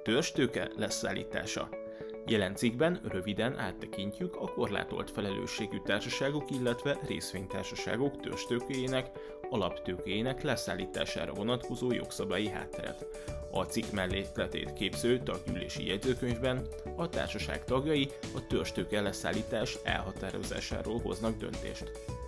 Törzstőke leszállítása. Jelen cikkben röviden áttekintjük a korlátolt felelősségű társaságok, illetve részvénytársaságok törzstőkéjének, alaptőkéjének leszállítására vonatkozó jogszabályi hátteret. A cikk mellékletét képző taggyűlési jegyzőkönyvben a társaság tagjai a törzstőke leszállítás elhatározásáról hoznak döntést.